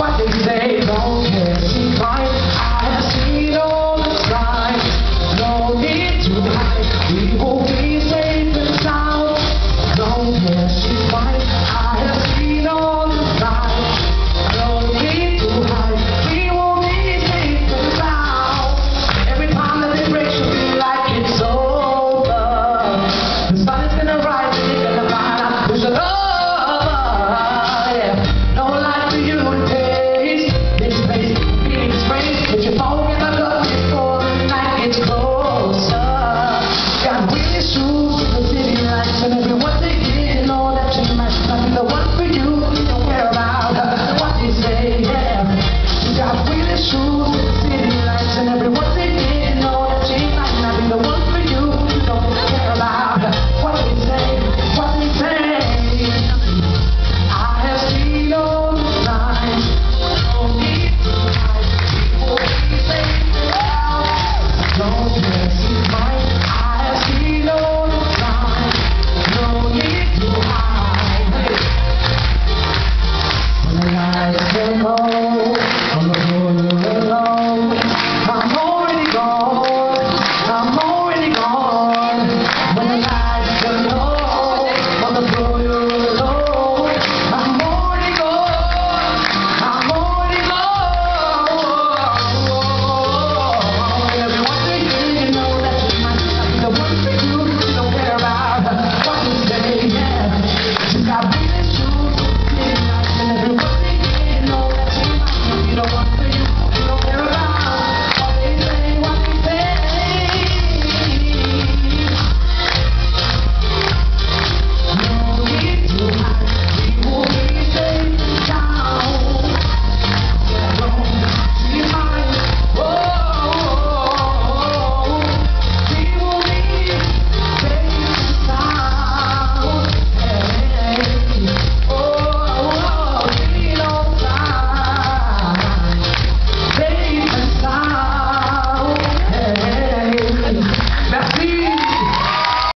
What they say, don't care, she fine. I have seen all the time. No need to hide. We will be safe and sound. Don't care, she fine. I have seen all the time. No need to hide. We will be safe and sound. Every time that it breaks, you'll feel like it's over. The sun is gonna rise and you're gonna find out who's over. Yeah, no life for you to taste. This place, feeling this place. Put your phone in my gut before the night gets closer. Got really shoes with the city lights and everyone they didn't know that she might not be the one for you. You don't care about her. What they say, yeah. You got really shoes with the